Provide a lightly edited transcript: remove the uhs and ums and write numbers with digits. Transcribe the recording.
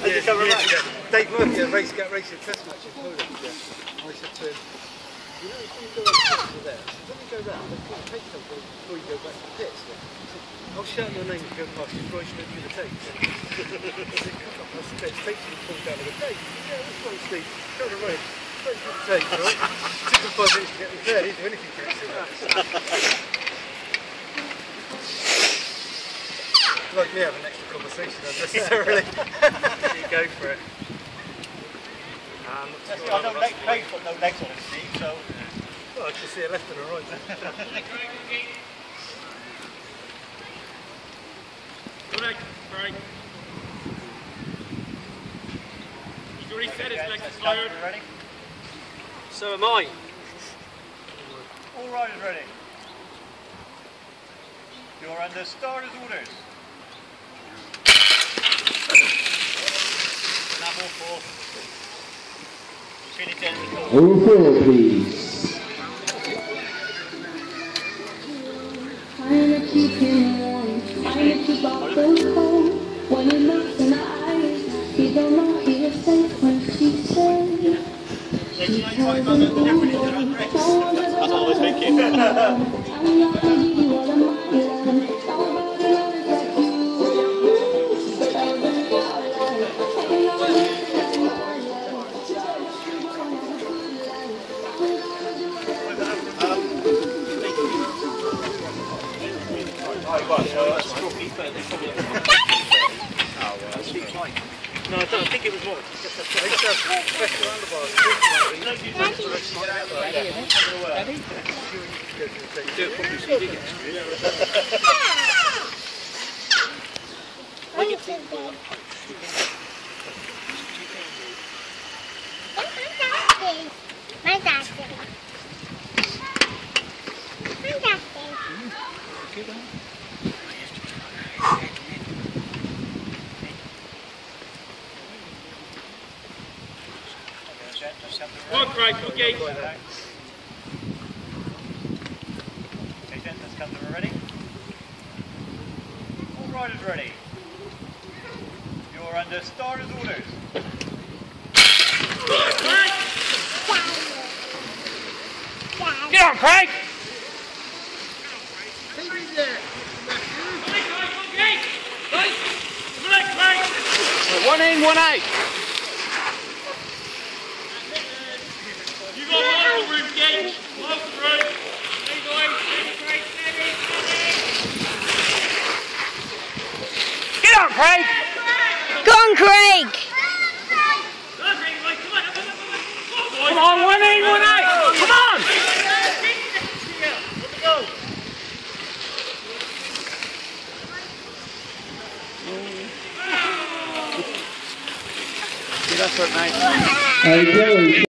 Dave Murphy at racing test match in Poland. I said to him, you know, if you go over there, when you go round, they put a tape something before you go back to the pits. I'll shout your name if you go past you, right straight through the tape. I said, come up past the tape, tape will fall down the tape. Yeah, that's right, Steve. Go to the road, straight through the tape, right? Took them 5 minutes to get me there, didn't do anything for it. Like me having an extra conversation unnecessarily. You go for it. I know Craig's got no legs on his feet, so... Well, I can see a left and a right. Correct, Craig. He's already said his legs are tired. Ready? So am I. All riders ready. You're under starter's orders. Level 4. Finish end the door. All four, please. Trying to keep him warm, trying to keep off the cold. When he looks in her eyes, he don't know he is safe when she says she tells him that's what I was thinking. I'm not gonna give you all of my love. Nobody loves like you. Tell them your life. No, I don't think it was more. I used to have special handlebars. Do it properly so you do get One, Craig, okay. Okay, gents, come to ready. All riders ready. You're under starter's orders. Get on, Craig! One in, one out. You got one room, Gage. One through. Get on, Craig! Go on, Craig! Come on, one in, one out! Come on! Good effort, mate. Okay.